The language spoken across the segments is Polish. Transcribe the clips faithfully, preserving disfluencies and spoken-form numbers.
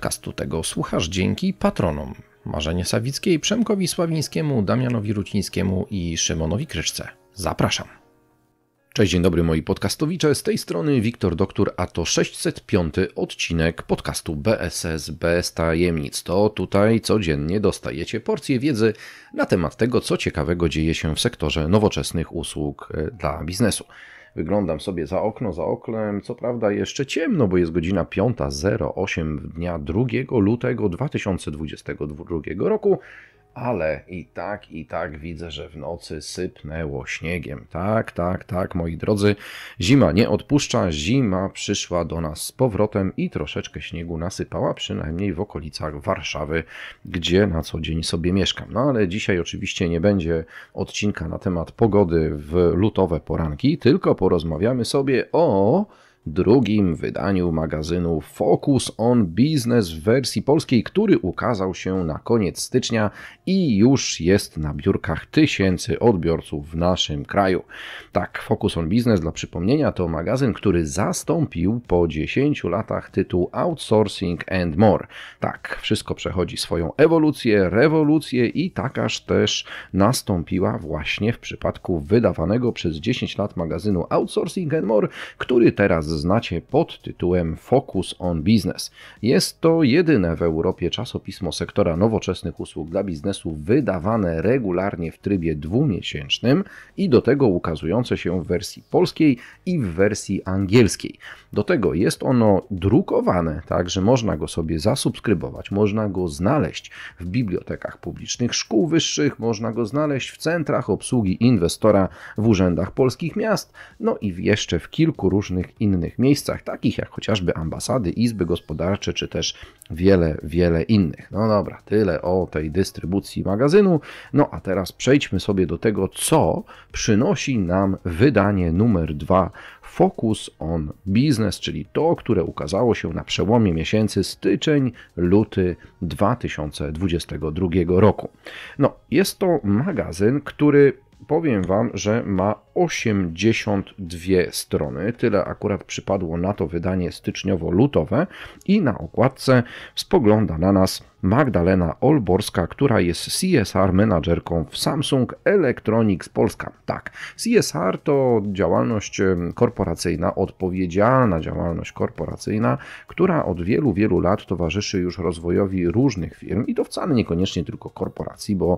Podcastu tego słuchasz dzięki patronom Marzenie Sawickiej, Przemkowi Sławińskiemu, Damianowi Rucińskiemu i Szymonowi Kryczce. Zapraszam. Cześć, dzień dobry moi podcastowicze, z tej strony Wiktor Doktor, a to sześćset piąty odcinek podcastu B S S bez tajemnic. To tutaj codziennie dostajecie porcję wiedzy na temat tego, co ciekawego dzieje się w sektorze nowoczesnych usług dla biznesu. Wyglądam sobie za okno, za oknem, co prawda jeszcze ciemno, bo jest godzina piąta zero osiem dnia drugiego lutego dwa tysiące dwudziestego drugiego roku, ale i tak, i tak widzę, że w nocy sypnęło śniegiem. Tak, tak, tak, moi drodzy, zima nie odpuszcza, zima przyszła do nas z powrotem i troszeczkę śniegu nasypała, przynajmniej w okolicach Warszawy, gdzie na co dzień sobie mieszkam. No ale dzisiaj oczywiście nie będzie odcinka na temat pogody w lutowe poranki, tylko porozmawiamy sobie o drugim wydaniu magazynu Focus on Business w wersji polskiej, który ukazał się na koniec stycznia i już jest na biurkach tysięcy odbiorców w naszym kraju. Tak, Focus on Business, dla przypomnienia, to magazyn, który zastąpił po dziesięciu latach tytuł Outsourcing and More. Tak, wszystko przechodzi swoją ewolucję, rewolucję i takaż też nastąpiła właśnie w przypadku wydawanego przez dziesięć lat magazynu Outsourcing and More, który teraz znacie pod tytułem Focus on Business. Jest to jedyne w Europie czasopismo sektora nowoczesnych usług dla biznesu wydawane regularnie w trybie dwumiesięcznym i do tego ukazujące się w wersji polskiej i w wersji angielskiej. Do tego jest ono drukowane, tak że można go sobie zasubskrybować, można go znaleźć w bibliotekach publicznych szkół wyższych, można go znaleźć w centrach obsługi inwestora w urzędach polskich miast, no i jeszcze w kilku różnych innych miejscach, takich jak chociażby ambasady, izby gospodarcze, czy też wiele, wiele innych. No dobra, tyle o tej dystrybucji magazynu. No a teraz przejdźmy sobie do tego, co przynosi nam wydanie numer dwa Focus on Business, czyli to, które ukazało się na przełomie miesięcy styczeń, luty dwa tysiące dwudziestego drugiego roku. No, jest to magazyn, który powiem Wam, że ma osiemdziesiąt dwie strony, tyle akurat przypadło na to wydanie styczniowo-lutowe i na okładce spogląda na nas Magdalena Olborska, która jest C S R menadżerką w Samsung Electronics Polska. Tak, C S R to działalność korporacyjna, odpowiedzialna działalność korporacyjna, która od wielu, wielu lat towarzyszy już rozwojowi różnych firm i to wcale niekoniecznie tylko korporacji, bo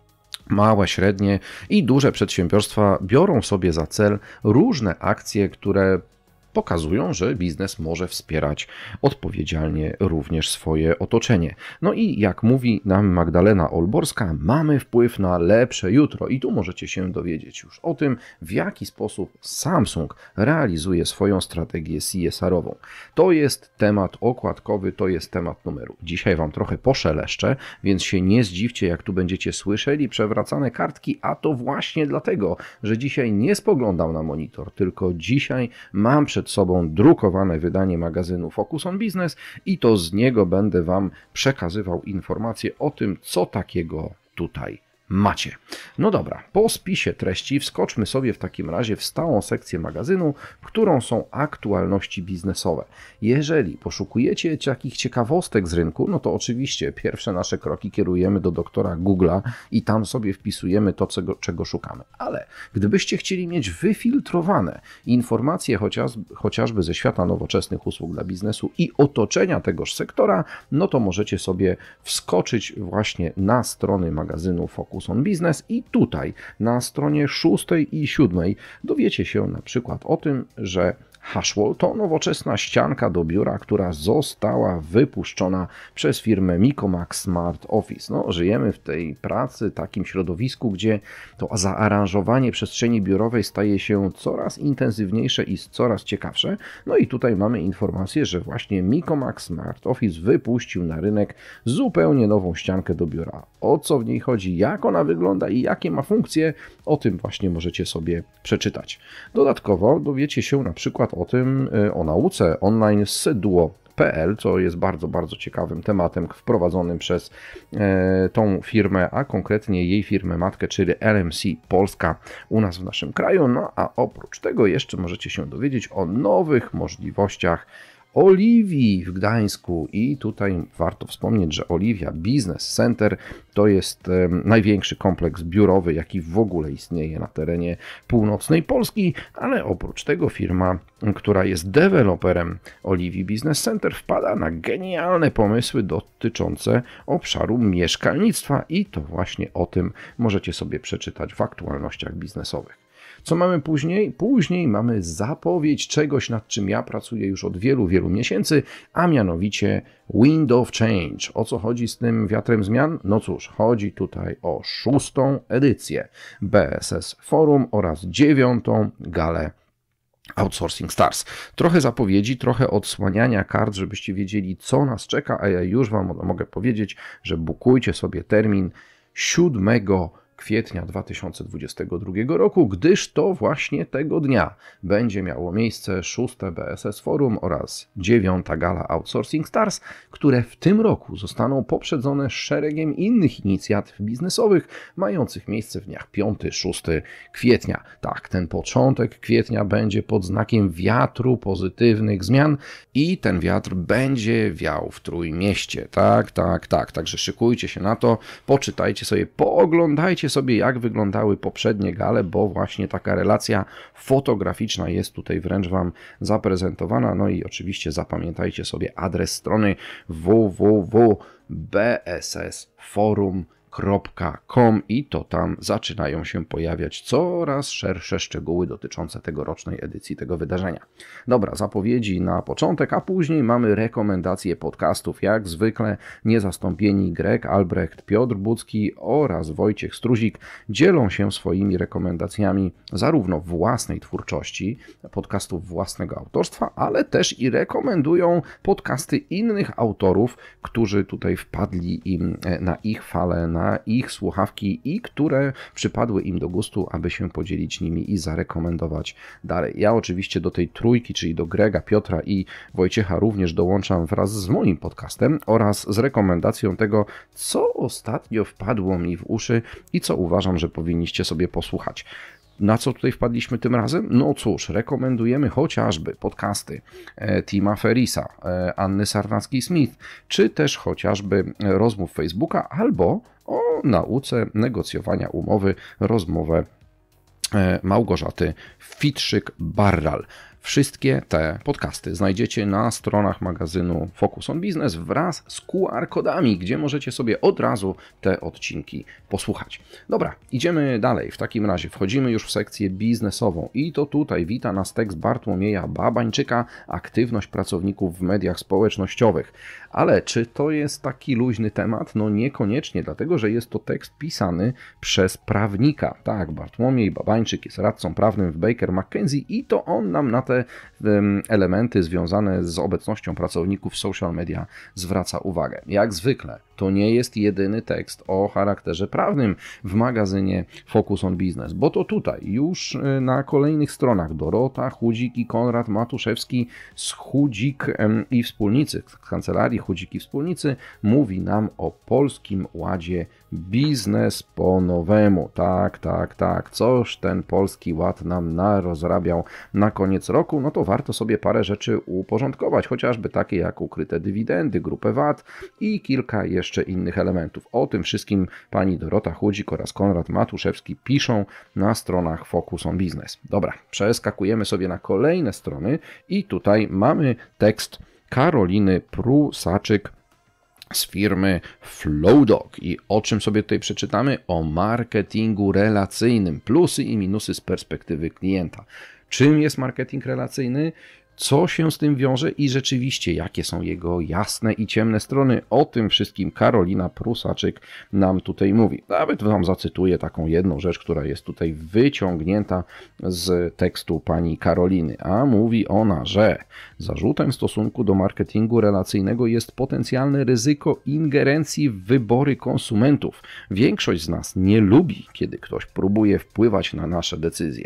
małe, średnie i duże przedsiębiorstwa biorą sobie za cel różne akcje, które pokazują, że biznes może wspierać odpowiedzialnie również swoje otoczenie. No i jak mówi nam Magdalena Olborska, mamy wpływ na lepsze jutro i tu możecie się dowiedzieć już o tym, w jaki sposób Samsung realizuje swoją strategię C S R-ową. To jest temat okładkowy, to jest temat numeru. Dzisiaj Wam trochę poszeleszczę, więc się nie zdziwcie, jak tu będziecie słyszeli przewracane kartki, a to właśnie dlatego, że dzisiaj nie spoglądam na monitor, tylko dzisiaj mam przed sobą drukowane wydanie magazynu Focus on Business i to z niego będę Wam przekazywał informacje o tym, co takiego tutaj macie. No dobra, po spisie treści wskoczmy sobie w takim razie w stałą sekcję magazynu, którą są aktualności biznesowe. Jeżeli poszukujecie jakichś ciekawostek z rynku, no to oczywiście pierwsze nasze kroki kierujemy do doktora Google'a i tam sobie wpisujemy to, czego, czego szukamy. Ale gdybyście chcieli mieć wyfiltrowane informacje chociaż, chociażby ze świata nowoczesnych usług dla biznesu i otoczenia tegoż sektora, no to możecie sobie wskoczyć właśnie na strony magazynu Focus on Business i tutaj na stronie szóstej i siódmej dowiecie się na przykład o tym, że Hashwall to nowoczesna ścianka do biura, która została wypuszczona przez firmę Mikomax Smart Office. No, żyjemy w tej pracy, takim środowisku, gdzie to zaaranżowanie przestrzeni biurowej staje się coraz intensywniejsze i coraz ciekawsze. No i tutaj mamy informację, że właśnie Mikomax Smart Office wypuścił na rynek zupełnie nową ściankę do biura. O co w niej chodzi, jak ona wygląda i jakie ma funkcje, o tym właśnie możecie sobie przeczytać. Dodatkowo dowiecie się na przykład o tym, o nauce online z Duo kropka p l, co jest bardzo, bardzo ciekawym tematem wprowadzonym przez e, tą firmę, a konkretnie jej firmę matkę, czyli L M C Polska u nas w naszym kraju. No a oprócz tego jeszcze możecie się dowiedzieć o nowych możliwościach Oliwii w Gdańsku i tutaj warto wspomnieć, że Oliwia Business Center to jest największy kompleks biurowy, jaki w ogóle istnieje na terenie północnej Polski, ale oprócz tego firma, która jest deweloperem Oliwii Business Center, wpada na genialne pomysły dotyczące obszaru mieszkalnictwa i to właśnie o tym możecie sobie przeczytać w aktualnościach biznesowych. Co mamy później? Później mamy zapowiedź czegoś, nad czym ja pracuję już od wielu, wielu miesięcy, a mianowicie Wind of Change. O co chodzi z tym wiatrem zmian? No cóż, chodzi tutaj o szóstą edycję B S S Forum oraz dziewiątą galę Outsourcing Stars. Trochę zapowiedzi, trochę odsłaniania kart, żebyście wiedzieli, co nas czeka, a ja już Wam mogę powiedzieć, że bukujcie sobie termin siódmego kwietnia dwa tysiące dwudziestego drugiego roku, gdyż to właśnie tego dnia będzie miało miejsce szóste B S S Forum oraz dziewiąta gala Outsourcing Stars, które w tym roku zostaną poprzedzone szeregiem innych inicjatyw biznesowych mających miejsce w dniach piątego szóstego kwietnia. Tak, ten początek kwietnia będzie pod znakiem wiatru pozytywnych zmian i ten wiatr będzie wiał w Trójmieście. Tak, tak, tak. Także szykujcie się na to, poczytajcie sobie, pooglądajcie sobie, jak wyglądały poprzednie gale, bo właśnie taka relacja fotograficzna jest tutaj wręcz Wam zaprezentowana. No i oczywiście zapamiętajcie sobie adres strony w w w kropka b s s forum kropka com i to tam zaczynają się pojawiać coraz szersze szczegóły dotyczące tegorocznej edycji tego wydarzenia. Dobra, zapowiedzi na początek, a później mamy rekomendacje podcastów. Jak zwykle niezastąpieni Greg Albrecht, Piotr Bucki oraz Wojciech Struzik dzielą się swoimi rekomendacjami zarówno własnej twórczości, podcastów własnego autorstwa, ale też i rekomendują podcasty innych autorów, którzy tutaj wpadli im na ich falę, na ich słuchawki i które przypadły im do gustu, aby się podzielić nimi i zarekomendować dalej. Ja oczywiście do tej trójki, czyli do Grega, Piotra i Wojciecha również dołączam wraz z moim podcastem oraz z rekomendacją tego, co ostatnio wpadło mi w uszy i co uważam, że powinniście sobie posłuchać. Na co tutaj wpadliśmy tym razem? No cóż, rekomendujemy chociażby podcasty Tima Ferrisa, Anny Sarnackiej-Smith, czy też chociażby rozmów Facebooka, albo o nauce negocjowania umowy, rozmowę Małgorzaty Fitrzyk-Barral. Wszystkie te podcasty znajdziecie na stronach magazynu Focus on Business wraz z Q R kodami, gdzie możecie sobie od razu te odcinki posłuchać. Dobra, idziemy dalej. W takim razie wchodzimy już w sekcję biznesową i to tutaj wita nas tekst Bartłomieja Babańczyka, aktywność pracowników w mediach społecznościowych. Ale czy to jest taki luźny temat? No niekoniecznie, dlatego że jest to tekst pisany przez prawnika. Tak, Bartłomiej Babańczyk jest radcą prawnym w Baker McKenzie i to on nam na te elementy związane z obecnością pracowników w social media zwraca uwagę. Jak zwykle to nie jest jedyny tekst o charakterze prawnym w magazynie Focus on Business, bo to tutaj już na kolejnych stronach Dorota Chudzik i Konrad Matuszewski z Chudzik i Wspólnicy, z kancelarii Chudzik i Wspólnicy, mówi nam o Polskim Ładzie biznes po nowemu. Tak, tak, tak. Coś ten Polski Ład nam narozrabiał na koniec roku, no to warto sobie parę rzeczy uporządkować, chociażby takie jak ukryte dywidendy, grupę V A T i kilka jeszcze innych elementów. O tym wszystkim pani Dorota Chudzik oraz Konrad Matuszewski piszą na stronach Focus on Business. Dobra, przeskakujemy sobie na kolejne strony i tutaj mamy tekst Karoliny Prusaczyk z firmy Flowdog. I o czym sobie tutaj przeczytamy? O marketingu relacyjnym, plusy i minusy z perspektywy klienta. Czym jest marketing relacyjny? Co się z tym wiąże i rzeczywiście jakie są jego jasne i ciemne strony? O tym wszystkim Karolina Prusaczyk nam tutaj mówi. Nawet Wam zacytuję taką jedną rzecz, która jest tutaj wyciągnięta z tekstu pani Karoliny. A mówi ona, że zarzutem w stosunku do marketingu relacyjnego jest potencjalne ryzyko ingerencji w wybory konsumentów. Większość z nas nie lubi, kiedy ktoś próbuje wpływać na nasze decyzje.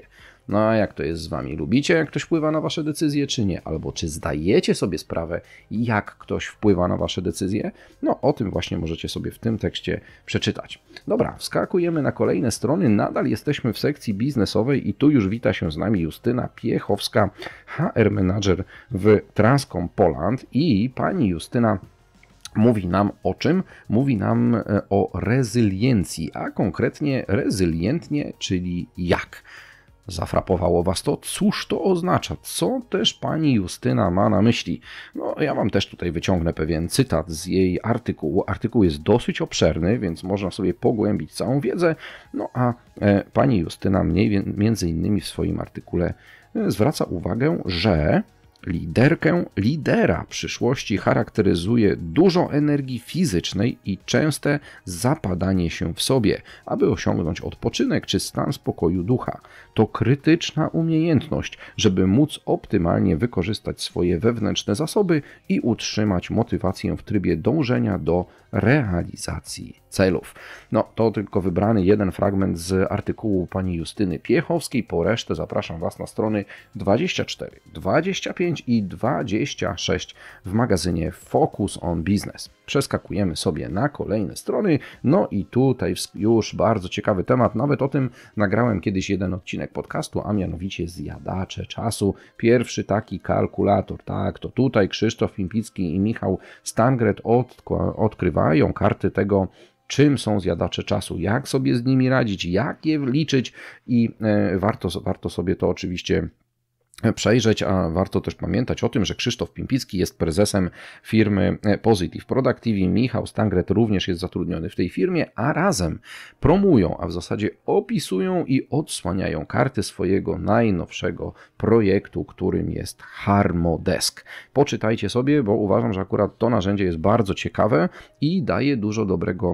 No a jak to jest z Wami? Lubicie, jak ktoś wpływa na Wasze decyzje, czy nie? Albo czy zdajecie sobie sprawę, jak ktoś wpływa na Wasze decyzje? No o tym właśnie możecie sobie w tym tekście przeczytać. Dobra, wskakujemy na kolejne strony. Nadal jesteśmy w sekcji biznesowej i tu już wita się z nami Justyna Piechowska, H R Manager w Transcom Poland i pani Justyna mówi nam o czym? Mówi nam o rezyliencji, a konkretnie rezylientnie, czyli jak. Zafrapowało Was to? Cóż to oznacza? Co też pani Justyna ma na myśli? No, ja Wam też tutaj wyciągnę pewien cytat z jej artykułu. Artykuł jest dosyć obszerny, więc można sobie pogłębić całą wiedzę. No a e, pani Justyna mniej, między innymi w swoim artykule e, zwraca uwagę, że liderkę, lidera przyszłości charakteryzuje dużo energii fizycznej i częste zapadanie się w sobie, aby osiągnąć odpoczynek czy stan spokoju ducha. To krytyczna umiejętność, żeby móc optymalnie wykorzystać swoje wewnętrzne zasoby i utrzymać motywację w trybie dążenia do realizacji celów. No to tylko wybrany jeden fragment z artykułu pani Justyny Piechowskiej. Po resztę zapraszam Was na strony dwadzieścia cztery, dwadzieścia pięć i dwadzieścia sześć w magazynie Focus on Business. Przeskakujemy sobie na kolejne strony. No i tutaj już bardzo ciekawy temat. Nawet o tym nagrałem kiedyś jeden odcinek podcastu, a mianowicie zjadacze czasu. Pierwszy taki kalkulator. Tak, to tutaj Krzysztof Pimpicki i Michał Stangret odkrywają karty tego, czym są zjadacze czasu, jak sobie z nimi radzić, jak je liczyć i warto, warto sobie to oczywiście przejrzeć, a warto też pamiętać o tym, że Krzysztof Pimpicki jest prezesem firmy Positive Productive, Michał Stangret również jest zatrudniony w tej firmie, a razem promują, a w zasadzie opisują i odsłaniają karty swojego najnowszego projektu, którym jest Harmodesk. Poczytajcie sobie, bo uważam, że akurat to narzędzie jest bardzo ciekawe i daje dużo dobrego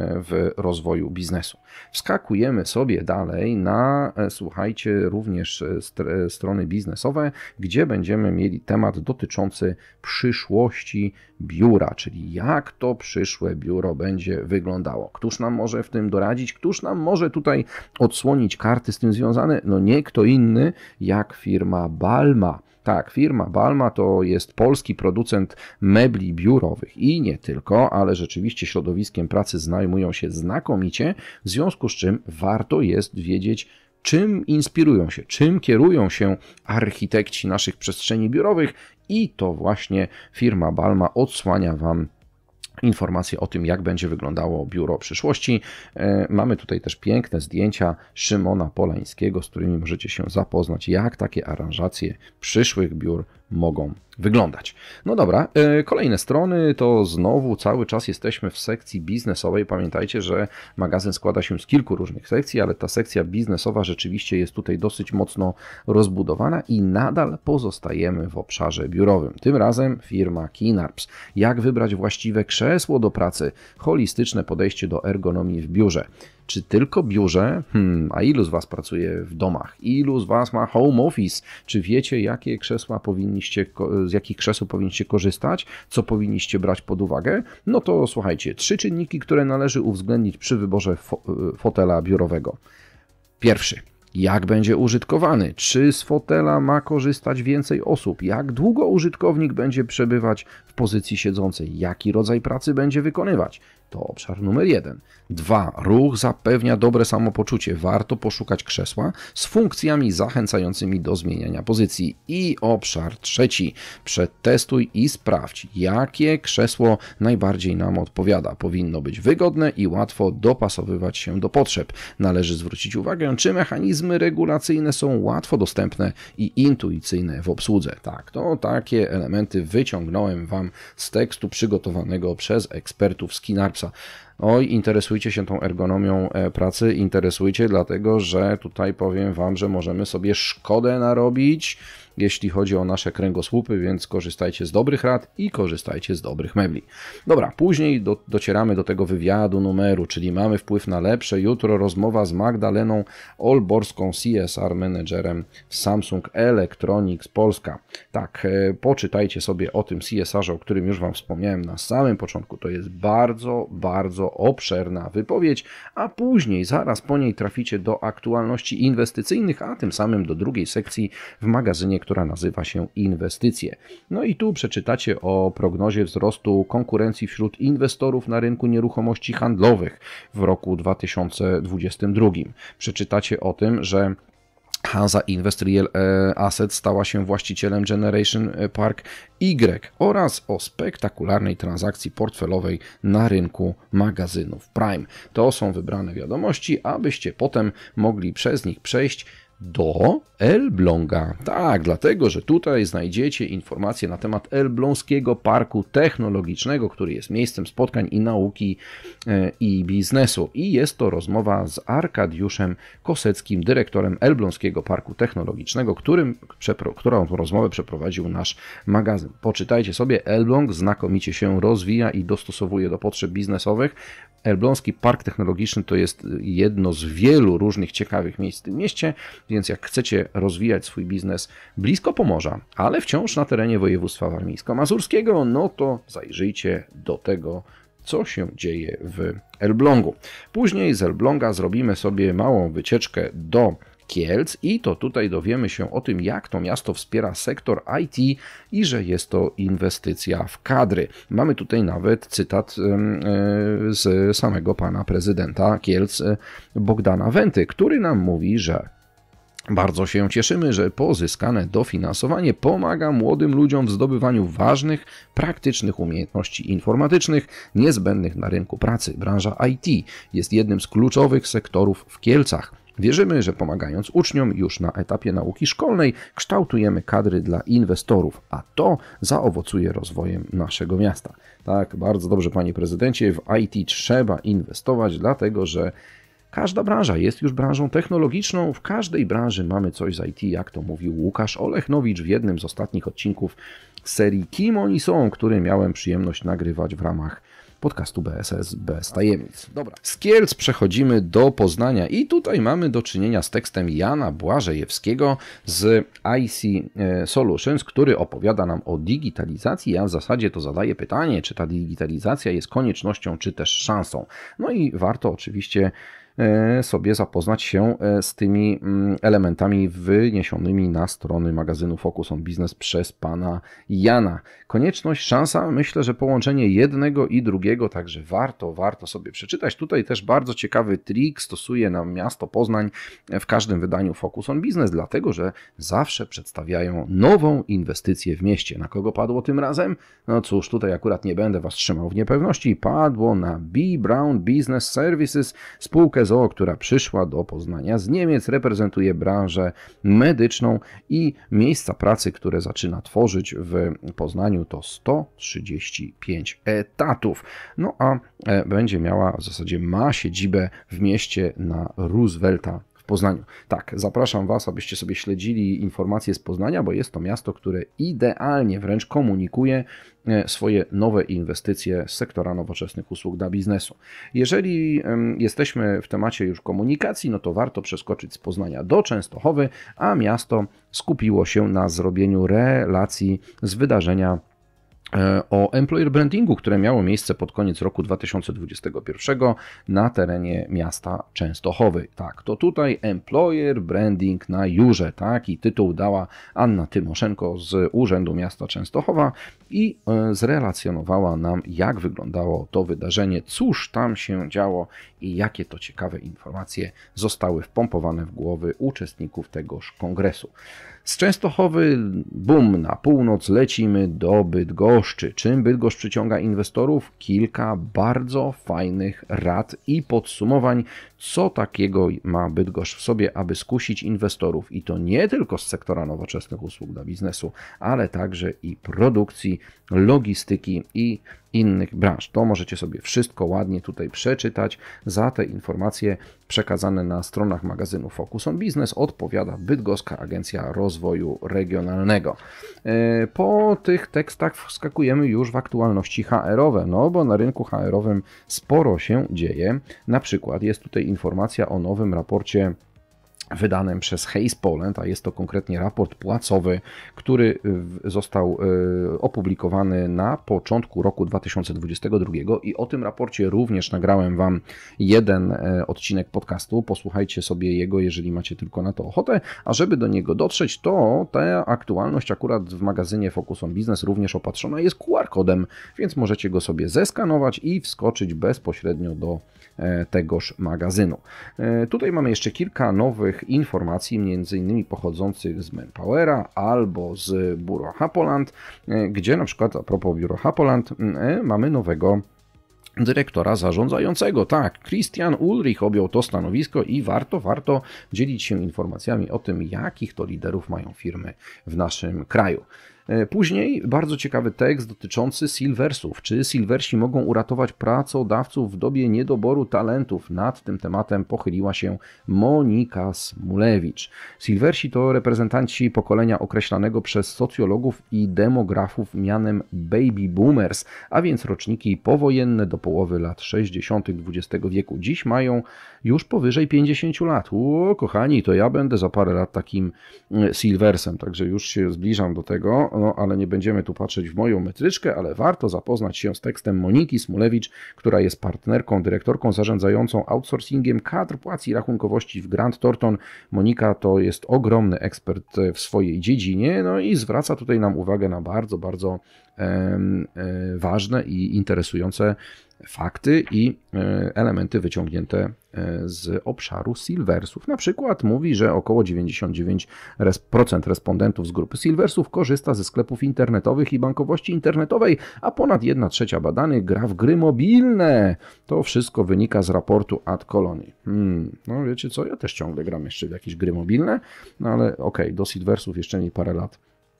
w rozwoju biznesu. Wskakujemy sobie dalej na, słuchajcie, również strony biznesowe, gdzie będziemy mieli temat dotyczący przyszłości biura, czyli jak to przyszłe biuro będzie wyglądało. Któż nam może w tym doradzić? Któż nam może tutaj odsłonić karty z tym związane? No nie kto inny jak firma Balma. Tak, firma Balma to jest polski producent mebli biurowych i nie tylko, ale rzeczywiście środowiskiem pracy zajmują się znakomicie, w związku z czym warto jest wiedzieć, czym inspirują się, czym kierują się architekci naszych przestrzeni biurowych i to właśnie firma Balma odsłania Wam informacje o tym, jak będzie wyglądało biuro przyszłości. Mamy tutaj też piękne zdjęcia Szymona Polańskiego, z którymi możecie się zapoznać, jak takie aranżacje przyszłych biur mogą wyglądać. No dobra, kolejne strony to znowu cały czas jesteśmy w sekcji biznesowej. Pamiętajcie, że magazyn składa się z kilku różnych sekcji, ale ta sekcja biznesowa rzeczywiście jest tutaj dosyć mocno rozbudowana i nadal pozostajemy w obszarze biurowym. Tym razem firma Kinarps. Jak wybrać właściwe krzesło do pracy? Holistyczne podejście do ergonomii w biurze. Czy tylko biurze? Hmm, a ilu z Was pracuje w domach? Ilu z Was ma home office? Czy wiecie, jakie krzesła powinniście, z jakich krzeseł powinniście korzystać? Co powinniście brać pod uwagę? No to słuchajcie, trzy czynniki, które należy uwzględnić przy wyborze fo fotela biurowego. Pierwszy. Jak będzie użytkowany? Czy z fotela ma korzystać więcej osób? Jak długo użytkownik będzie przebywać w pozycji siedzącej? Jaki rodzaj pracy będzie wykonywać? To obszar numer jeden. Dwa. Ruch zapewnia dobre samopoczucie. Warto poszukać krzesła z funkcjami zachęcającymi do zmieniania pozycji. I obszar trzeci. Przetestuj i sprawdź, jakie krzesło najbardziej nam odpowiada. Powinno być wygodne i łatwo dopasowywać się do potrzeb. Należy zwrócić uwagę, czy mechanizmy regulacyjne są łatwo dostępne i intuicyjne w obsłudze. Tak, to takie elementy wyciągnąłem Wam z tekstu przygotowanego przez ekspertów z Kinarpsa. Oj, interesujcie się tą ergonomią pracy, interesujcie, dlatego że tutaj powiem Wam, że możemy sobie szkodę narobić, jeśli chodzi o nasze kręgosłupy, więc korzystajcie z dobrych rad i korzystajcie z dobrych mebli. Dobra, później do, docieramy do tego wywiadu numeru, czyli mamy wpływ na lepsze. Jutro rozmowa z Magdaleną Olborską, C S R Managerem w Samsung Electronics Polska. Tak, poczytajcie sobie o tym C S R ze, o którym już Wam wspomniałem na samym początku. To jest bardzo, bardzo bardzo obszerna wypowiedź, a później, zaraz po niej traficie do aktualności inwestycyjnych, a tym samym do drugiej sekcji w magazynie, która nazywa się Inwestycje. No i tu przeczytacie o prognozie wzrostu konkurencji wśród inwestorów na rynku nieruchomości handlowych w roku dwa tysiące dwudziestym drugim. Przeczytacie o tym, że Hansa Invest Real Assets stała się właścicielem Generation Park Y oraz o spektakularnej transakcji portfelowej na rynku magazynów Prime. To są wybrane wiadomości, abyście potem mogli przez nich przejść do Elbląga. Tak, dlatego, że tutaj znajdziecie informacje na temat Elbląskiego Parku Technologicznego, który jest miejscem spotkań i nauki i biznesu. I jest to rozmowa z Arkadiuszem Koseckim, dyrektorem Elbląskiego Parku Technologicznego, którym, którą rozmowę przeprowadził nasz magazyn. Poczytajcie sobie, Elbląg znakomicie się rozwija i dostosowuje do potrzeb biznesowych. Elbląski Park Technologiczny to jest jedno z wielu różnych ciekawych miejsc w tym mieście, więc jak chcecie rozwijać swój biznes blisko Pomorza, ale wciąż na terenie województwa warmińsko-mazurskiego, no to zajrzyjcie do tego, co się dzieje w Elblągu. Później z Elbląga zrobimy sobie małą wycieczkę do Kielc i to tutaj dowiemy się o tym, jak to miasto wspiera sektor I T i że jest to inwestycja w kadry. Mamy tutaj nawet cytat z samego pana prezydenta Kielc, Bogdana Wenty, który nam mówi, że bardzo się cieszymy, że pozyskane dofinansowanie pomaga młodym ludziom w zdobywaniu ważnych, praktycznych umiejętności informatycznych niezbędnych na rynku pracy. Branża I T jest jednym z kluczowych sektorów w Kielcach. Wierzymy, że pomagając uczniom już na etapie nauki szkolnej kształtujemy kadry dla inwestorów, a to zaowocuje rozwojem naszego miasta. Tak, bardzo dobrze, panie prezydencie, w I T trzeba inwestować, dlatego że każda branża jest już branżą technologiczną, w każdej branży mamy coś z I T, jak to mówił Łukasz Olechnowicz w jednym z ostatnich odcinków serii Kim oni są, który miałem przyjemność nagrywać w ramach podcastu B S S bez tajemnic. Dobra, z Kielc przechodzimy do Poznania i tutaj mamy do czynienia z tekstem Jana Błażejewskiego z I C Solutions, który opowiada nam o digitalizacji. Ja w zasadzie to zadaję pytanie, czy ta digitalizacja jest koniecznością, czy też szansą. No i warto oczywiście sobie zapoznać się z tymi elementami wyniesionymi na strony magazynu Focus on Business przez pana Jana. Konieczność, szansa, myślę, że połączenie jednego i drugiego, także warto, warto sobie przeczytać. Tutaj też bardzo ciekawy trik stosuje nam miasto Poznań w każdym wydaniu Focus on Business, dlatego, że zawsze przedstawiają nową inwestycję w mieście. Na kogo padło tym razem? No cóż, tutaj akurat nie będę was trzymał w niepewności. Padło na B. Brown Business Services, spółkę z o o, która przyszła do Poznania z Niemiec, reprezentuje branżę medyczną i miejsca pracy, które zaczyna tworzyć w Poznaniu, to sto trzydzieści pięć etatów. No a będzie miała, w zasadzie ma siedzibę w mieście na Roosevelta w Poznaniu. Tak, zapraszam was, abyście sobie śledzili informacje z Poznania, bo jest to miasto, które idealnie wręcz komunikuje swoje nowe inwestycje z sektora nowoczesnych usług dla biznesu. Jeżeli jesteśmy w temacie już komunikacji, no to warto przeskoczyć z Poznania do Częstochowy, a miasto skupiło się na zrobieniu relacji z wydarzenia o employer brandingu, które miało miejsce pod koniec roku dwa tysiące dwudziestego pierwszego na terenie miasta Częstochowy. Tak, to tutaj employer branding na Jurze, taki tytuł dała Anna Tymoszenko z Urzędu Miasta Częstochowa i zrelacjonowała nam, jak wyglądało to wydarzenie, cóż tam się działo i jakie to ciekawe informacje zostały wpompowane w głowy uczestników tegoż kongresu. Z Częstochowy, bum, na północ lecimy do Bydgoszczy. Czym Bydgoszcz przyciąga inwestorów? Kilka bardzo fajnych rad i podsumowań, co takiego ma Bydgoszcz w sobie, aby skusić inwestorów. I to nie tylko z sektora nowoczesnych usług dla biznesu, ale także i produkcji, logistyki i innych branż. To możecie sobie wszystko ładnie tutaj przeczytać. Za te informacje przekazane na stronach magazynu Focus on Business odpowiada Bydgoska Agencja Rozwoju Regionalnego. Po tych tekstach wskakujemy już w aktualności H R-owe, no bo na rynku H R-owym sporo się dzieje. Na przykład jest tutaj informacja o nowym raporcie wydanym przez Hays Poland, a jest to konkretnie raport płacowy, który został opublikowany na początku roku dwa tysiące dwudziestego drugiego i o tym raporcie również nagrałem Wam jeden odcinek podcastu. Posłuchajcie sobie jego, jeżeli macie tylko na to ochotę, a żeby do niego dotrzeć, to ta aktualność akurat w magazynie Focus on Business również opatrzona jest Q R kodem, więc możecie go sobie zeskanować i wskoczyć bezpośrednio do tegoż magazynu. Tutaj mamy jeszcze kilka nowych informacji, między innymi pochodzących z Manpowera albo z Biuro Hapoland, gdzie na przykład a propos Biuro Hapoland mamy nowego dyrektora zarządzającego. Tak, Christian Ulrich objął to stanowisko i warto, warto dzielić się informacjami o tym, jakich to liderów mają firmy w naszym kraju. Później bardzo ciekawy tekst dotyczący Silversów. Czy Silversi mogą uratować pracodawców w dobie niedoboru talentów? Nad tym tematem pochyliła się Monika Smulewicz. Silversi to reprezentanci pokolenia określanego przez socjologów i demografów mianem baby boomers, a więc roczniki powojenne do połowy lat sześćdziesiątych dwudziestego wieku. Dziś mają już powyżej pięćdziesięciu lat. O, kochani, to ja będę za parę lat takim Silversem, także już się zbliżam do tego. No, ale nie będziemy tu patrzeć w moją metryczkę, ale warto zapoznać się z tekstem Moniki Smulewicz, która jest partnerką, dyrektorką zarządzającą outsourcingiem kadr płac i rachunkowości w Grant Thornton. Monika to jest ogromny ekspert w swojej dziedzinie, no i zwraca tutaj nam uwagę na bardzo, bardzo e, e, ważne i interesujące fakty i elementy wyciągnięte z obszaru Silversów. Na przykład mówi, że około dziewięćdziesiąt dziewięć procent respondentów z grupy Silversów korzysta ze sklepów internetowych i bankowości internetowej, a ponad jedna trzecia badanych gra w gry mobilne. To wszystko wynika z raportu Ad Colony. Hmm, no wiecie co, ja też ciągle gram jeszcze w jakieś gry mobilne, no ale okej, okay, do Silversów jeszcze mi parę lat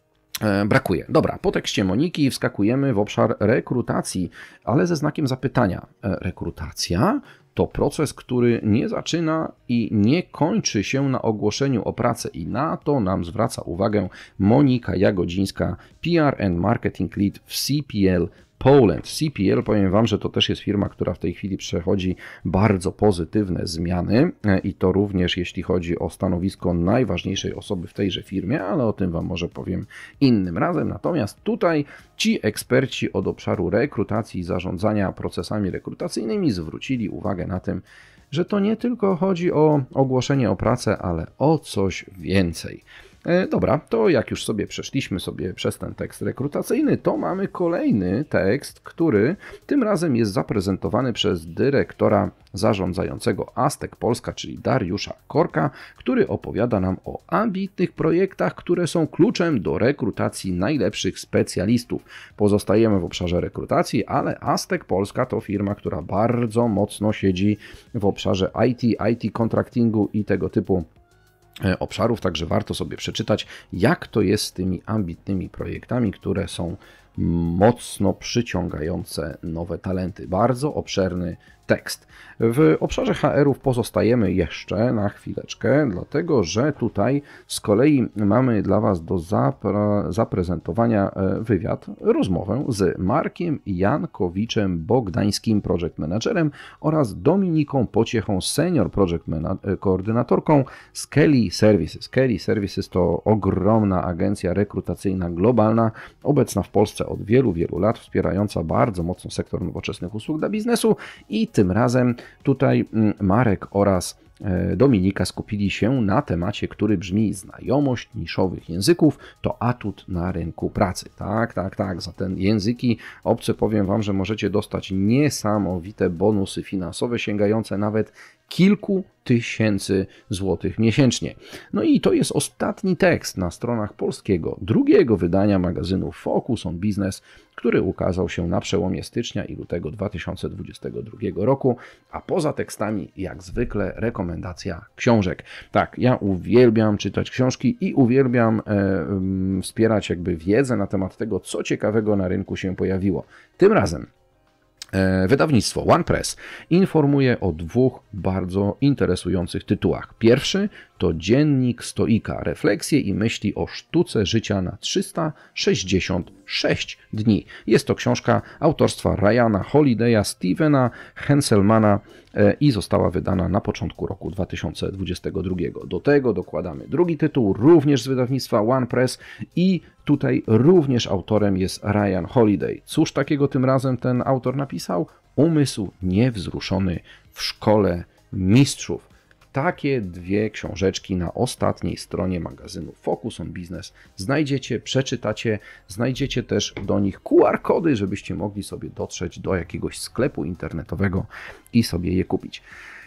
brakuje. Dobra, po tekście Moniki wskakujemy w obszar rekrutacji, ale ze znakiem zapytania. Rekrutacja to proces, który nie zaczyna i nie kończy się na ogłoszeniu o pracę i na to nam zwraca uwagę Monika Jagodzińska, P R and Marketing Lead w C P L Poland. C P L, powiem Wam, że to też jest firma, która w tej chwili przechodzi bardzo pozytywne zmiany i to również jeśli chodzi o stanowisko najważniejszej osoby w tejże firmie, ale o tym Wam może powiem innym razem. Natomiast tutaj ci eksperci od obszaru rekrutacji i zarządzania procesami rekrutacyjnymi zwrócili uwagę na tym, że to nie tylko chodzi o ogłoszenie o pracę, ale o coś więcej. Dobra, to jak już sobie przeszliśmy sobie przez ten tekst rekrutacyjny, to mamy kolejny tekst, który tym razem jest zaprezentowany przez dyrektora zarządzającego Aztek Polska, czyli Dariusza Korka, który opowiada nam o ambitnych projektach, które są kluczem do rekrutacji najlepszych specjalistów. Pozostajemy w obszarze rekrutacji, ale Aztek Polska to firma, która bardzo mocno siedzi w obszarze I T, I T contractingu i tego typu obszarów, także warto sobie przeczytać, jak to jest z tymi ambitnymi projektami, które są mocno przyciągające nowe talenty. Bardzo obszerny tekst. W obszarze H R-ów pozostajemy jeszcze na chwileczkę, dlatego że tutaj z kolei mamy dla Was do zapre zaprezentowania wywiad, rozmowę z Markiem Jankowiczem Bogdańskim, project managerem oraz Dominiką Pociechą, senior project koordynatorką z Kelly Services. Kelly Services to ogromna agencja rekrutacyjna globalna, obecna w Polsce od wielu, wielu lat, wspierająca bardzo mocno sektor nowoczesnych usług dla biznesu i tym razem tutaj Marek oraz Dominika skupili się na temacie, który brzmi: znajomość niszowych języków to atut na rynku pracy. Tak, tak, tak, za te języki obce powiem Wam, że możecie dostać niesamowite bonusy finansowe sięgające nawet kilku tysięcy złotych miesięcznie. No i to jest ostatni tekst na stronach polskiego, drugiego wydania magazynu Focus on Business, który ukazał się na przełomie stycznia i lutego dwa tysiące dwudziestego drugiego roku, a poza tekstami jak zwykle rekomendacja książek. Tak, ja uwielbiam czytać książki i uwielbiam e, wspierać jakby wiedzę na temat tego, co ciekawego na rynku się pojawiło. Tym razem wydawnictwo OnePress informuje o dwóch bardzo interesujących tytułach. Pierwszy to Dziennik Stoika. Refleksje i myśli o sztuce życia na trzysta sześćdziesiąt sześć dni. Jest to książka autorstwa Ryana Holiday'a, Stevena Henselmana i została wydana na początku roku dwa tysiące dwudziestego drugiego. Do tego dokładamy drugi tytuł, również z wydawnictwa One Press i tutaj również autorem jest Ryan Holiday. Cóż takiego tym razem ten autor napisał? Umysł niewzruszony w szkole mistrzów. Takie dwie książeczki na ostatniej stronie magazynu Focus on Business znajdziecie, przeczytacie, znajdziecie też do nich Q R kody, żebyście mogli sobie dotrzeć do jakiegoś sklepu internetowego i sobie je kupić.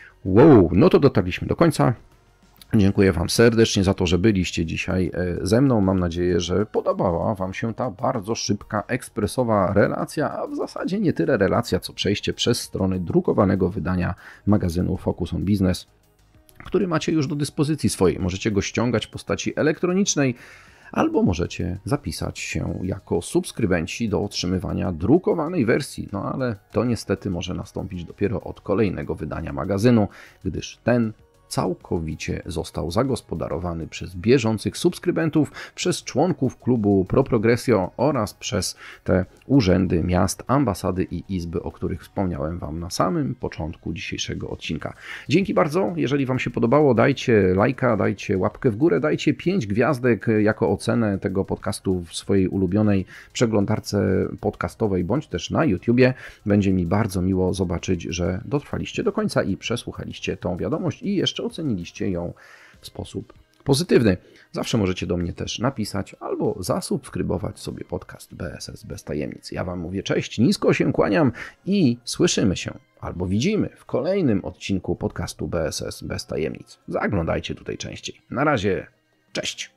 Wow, no to dotarliśmy do końca. Dziękuję Wam serdecznie za to, że byliście dzisiaj ze mną. Mam nadzieję, że podobała Wam się ta bardzo szybka, ekspresowa relacja, a w zasadzie nie tyle relacja, co przejście przez strony drukowanego wydania magazynu Focus on Business, który macie już do dyspozycji swojej. Możecie go ściągać w postaci elektronicznej, albo możecie zapisać się jako subskrybenci do otrzymywania drukowanej wersji. No ale to niestety może nastąpić dopiero od kolejnego wydania magazynu, gdyż ten całkowicie został zagospodarowany przez bieżących subskrybentów, przez członków klubu Pro Progressio oraz przez te urzędy miast, ambasady i izby, o których wspomniałem Wam na samym początku dzisiejszego odcinka. Dzięki bardzo. Jeżeli Wam się podobało, dajcie lajka, dajcie łapkę w górę, dajcie pięć gwiazdek jako ocenę tego podcastu w swojej ulubionej przeglądarce podcastowej, bądź też na YouTubie. Będzie mi bardzo miło zobaczyć, że dotrwaliście do końca i przesłuchaliście tą wiadomość i jeszcze oceniliście ją w sposób pozytywny. Zawsze możecie do mnie też napisać albo zasubskrybować sobie podcast B S S bez tajemnic. Ja Wam mówię cześć, nisko się kłaniam i słyszymy się albo widzimy w kolejnym odcinku podcastu B S S bez tajemnic. Zaglądajcie tutaj częściej. Na razie, cześć!